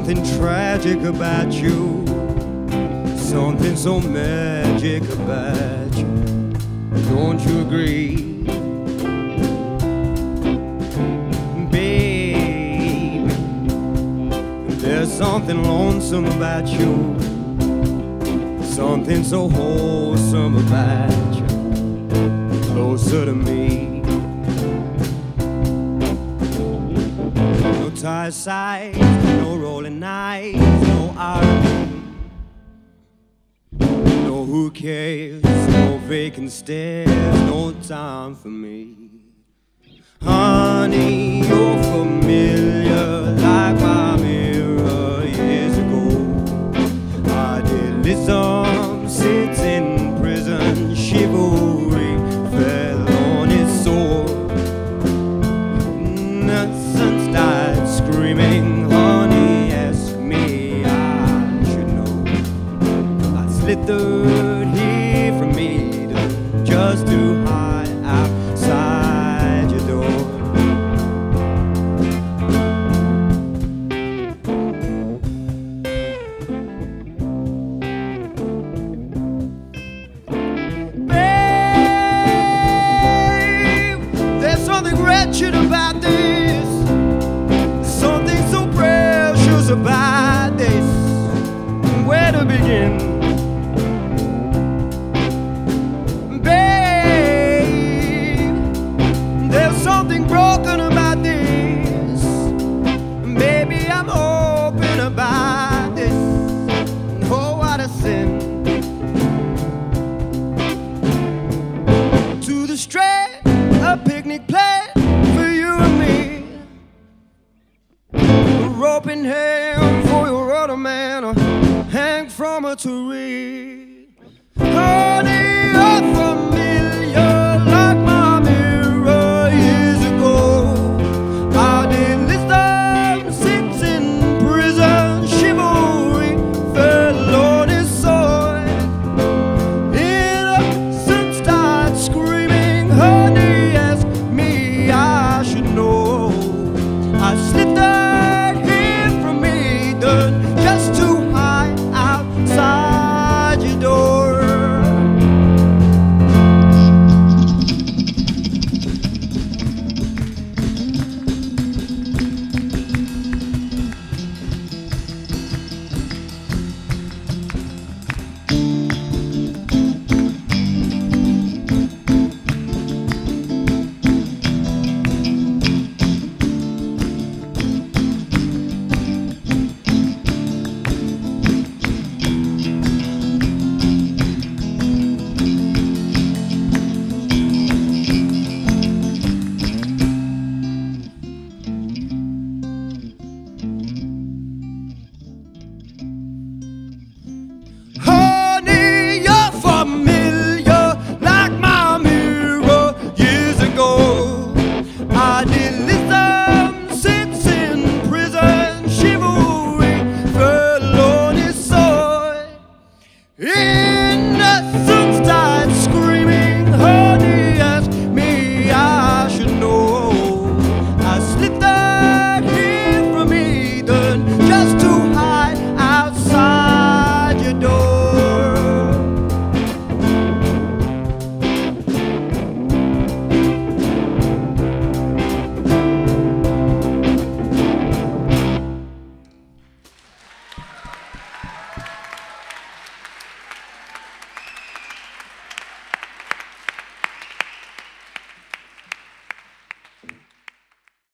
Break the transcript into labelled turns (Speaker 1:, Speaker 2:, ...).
Speaker 1: something tragic about you, something so magic about you. Don't you agree? Baby, there's something lonesome about you, something so wholesome about you. Closer to me. No tired sighs, no rolling eyes, no irony. No who cares, no vacant stares, no time for me. Honey, you're familiar like my mirror years ago. Idealism sits in prison, chivalry fell on its sword. Innocence died screaming, honey, ask me, I should know. I slithered here from Eden just to hide outside your door. Wretched about this, something so precious about this. Where to begin? Babe, there's something broken about this. Baby, I'm open about this. Oh, what a sin. To the straight, a picnic place for you and me, a rope in hand for your other man, or hang from a tree. Honey, you're from